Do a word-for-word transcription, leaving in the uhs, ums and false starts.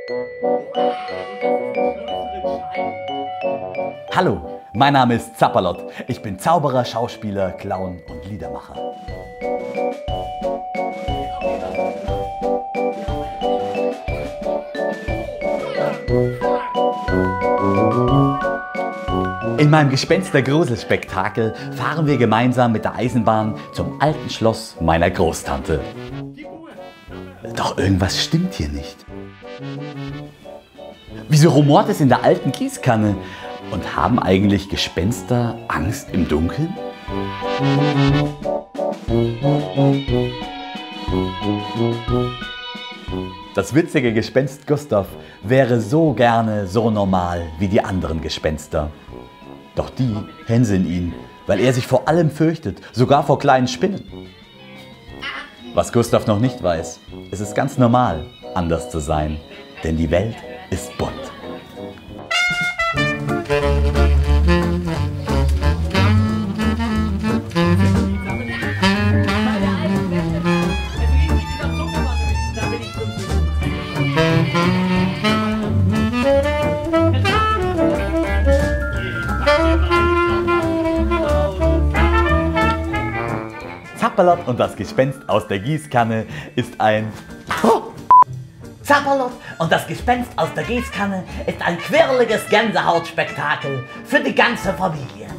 Hallo, mein Name ist Zapperlot. Ich bin Zauberer, Schauspieler, Clown und Liedermacher. In meinem Gespenster-Gruselspektakel fahren wir gemeinsam mit der Eisenbahn zum alten Schloss meiner Großtante. Doch irgendwas stimmt hier nicht. Wieso rumort es in der alten Gießkanne? Und haben eigentlich Gespenster Angst im Dunkeln? Das witzige Gespenst Gustav wäre so gerne so normal wie die anderen Gespenster. Doch die hänseln ihn, weil er sich vor allem fürchtet, sogar vor kleinen Spinnen. Was Gustav noch nicht weiß, es ist ganz normal, anders zu sein, denn die Welt ist bunt. Zapperlot und das Gespenst aus der Gießkanne ist ein... Oh. Zapperlot und das Gespenst aus der Gießkanne ist ein quirliges Gänsehautspektakel für die ganze Familie.